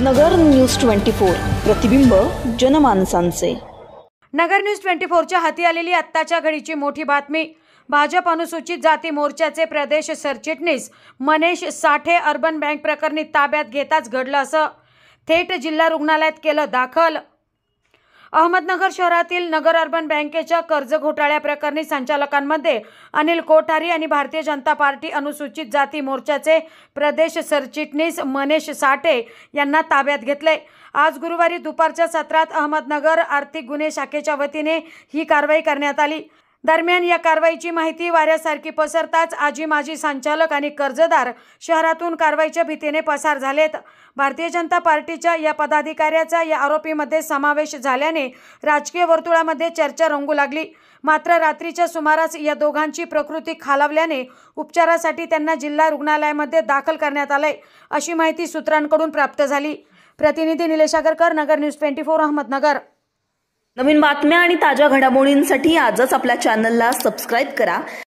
नगर news 24 प्रतिबिंब जनमानसांचे। नगर news 24च्या हाती आलेली आत्ताच्या घडीची मोठी बातमी। भाजप अनुसूचित जाती मोर्चाचे प्रदेश सरचिटणीस मनीष साठे अर्बन बँक प्रकरणी ताब्यात घेताच घडलं असं। थेट जिल्हा रुग्णालयात केलं दाखल। अहमदनगर शहरातील नगर अर्बन बँकेच्या कर्ज घोटाळ्या प्रकरणी संचालकांमध्ये अनिल कोठारी आणि भारतीय जनता पार्टी अनुसूचित जाती मोर्चाचे प्रदेश सरचिटणीस मनीष साठे यांना ताब्यात घेतले। आज गुरुवारी दुपारच्या सत्रात अहमदनगर आर्थिक गुन्हे शाखेच्या वतीने ही कारवाई करण्यात आली। दरम्यान या कारवाईची माहिती वाऱ्यासारखी पसरताच आजी माजी संचालक आणि कर्जदार शहरातून कारवाईच्या भीतीने पसार झालेत। भारतीय जनता पार्टीच्या या पदाधिकाऱ्याचा या आरोपीमध्ये समावेश झाल्याने राजकीय वर्तुळामध्ये चर्चा रंगू लागली। मात्र रात्रीच्या सुमारास या दोघांची प्रकृती खालावल्याने उपचारासाठी त्यांना जिल्हा रुग्णालयामध्ये दाखल करण्यात आले, अशी माहिती सूत्रांकडून प्राप्त झाली। प्रतिनिधी निलेश आगरकर, नगर न्यूज 24 अहमदनगर। नवीन बातम्या आणि ताज्या घडामोडींसाठी आजच आपल्या चॅनलला सबस्क्राइब करा।